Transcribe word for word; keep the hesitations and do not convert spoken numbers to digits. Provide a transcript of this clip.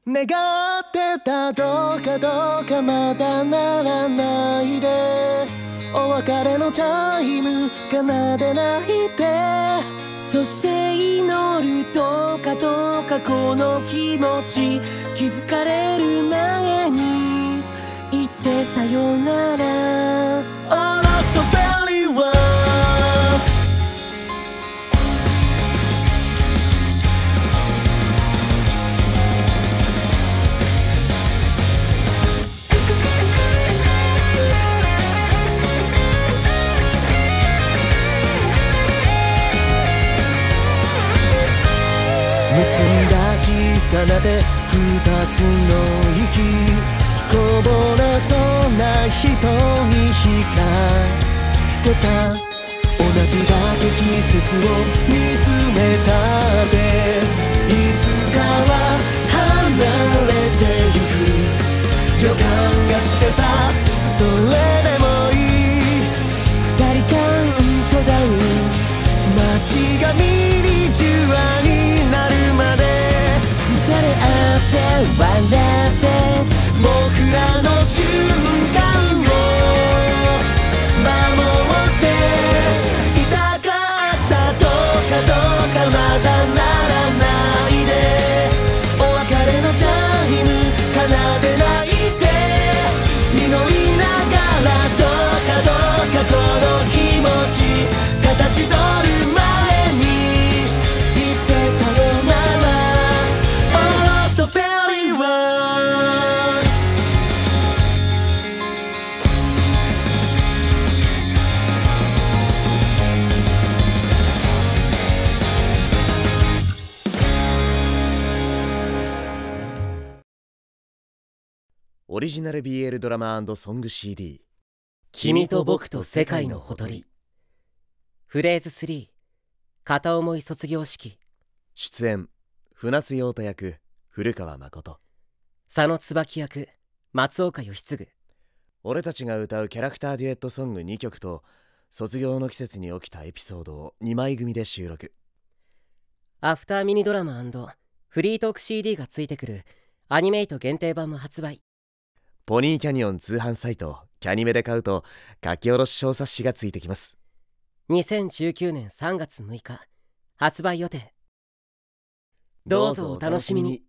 願ってたどうかどうかまだならないで、お別れのチャイム奏でないで、そして祈るどうかどうかこの気持ち気づかれる前に言ってさよなら。 Oh lost very well。 結んだ小さな手二つの息こぼれそうな瞳ひかけた、同じだけ季節を見つめたっていつかは離れてゆく予感がしてた。それでもいい二人カウントダウン、街がミニチュアになるまでじゃれ合って笑って僕らの瞬間を守っていたかった。どうかどうかまだならないで、お別れのチャイム奏でないで、祈りながらどうかどうかこの気持ち形取る前に言ってさよなら。 Oh lost very well。 オリジナル ビーエル ドラマ&ソング シーディー君と僕と世界のほとり。フレーズスリー、片思い卒業式。 出演船津陽太役古川誠、 佐野椿役松岡義嗣。 俺たちが歌うキャラクターデュエットソングにきょくと卒業の季節に起きたエピソードをにまい組で収録。 アフターミニドラマ&フリートーク シーディー がついてくるアニメイト限定版も発売。 ポニーキャニオン通販サイトキャニメで買うと書き下ろし小冊子がついてきます。 にせんじゅうきゅうねんさんがつむいか発売予定。どうぞお楽しみに。